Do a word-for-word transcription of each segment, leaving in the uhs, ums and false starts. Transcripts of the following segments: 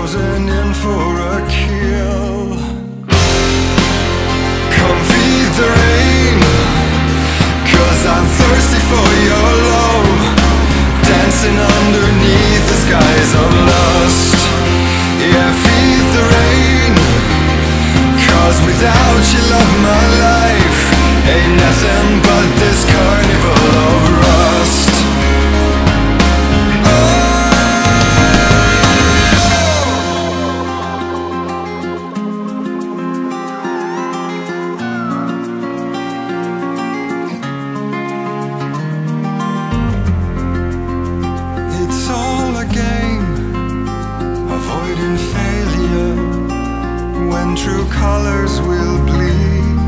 frozen in for a kill. Come feed the rain, 'cause I'm thirsty for your love, dancing underneath the skies of lust. Yeah, feed the rain, 'cause without you, love, my life ain't nothing but this carnival of rust. It's all a game, avoiding failure when true colors will bleed.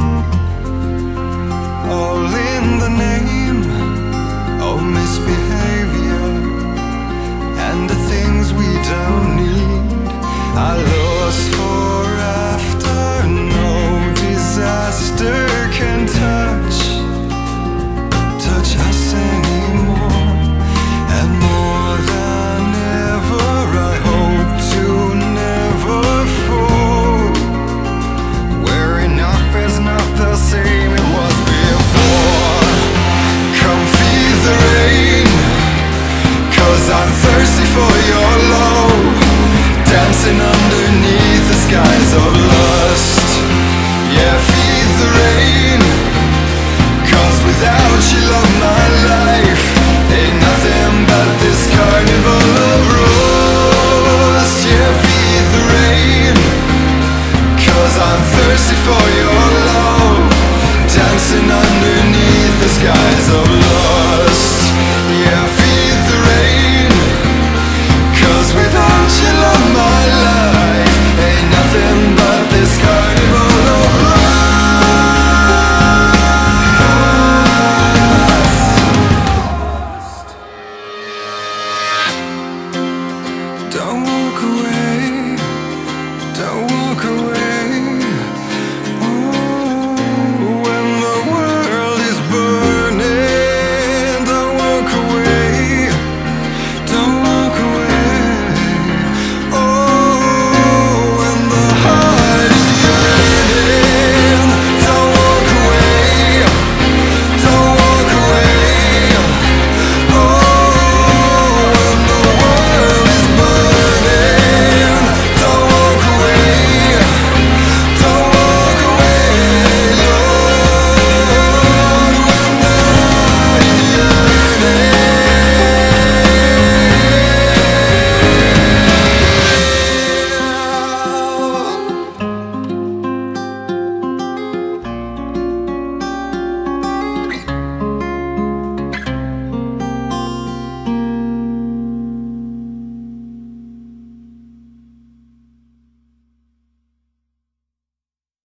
All in the name of misbehavior and the things we don't need. I lost for after, no disaster can touch touch us anymore. And more than ever, I hope to never fall, where enough is not the same it was before. Come feed the rain, 'cause I'm thirsty for your love, dancing underneath the skies of love.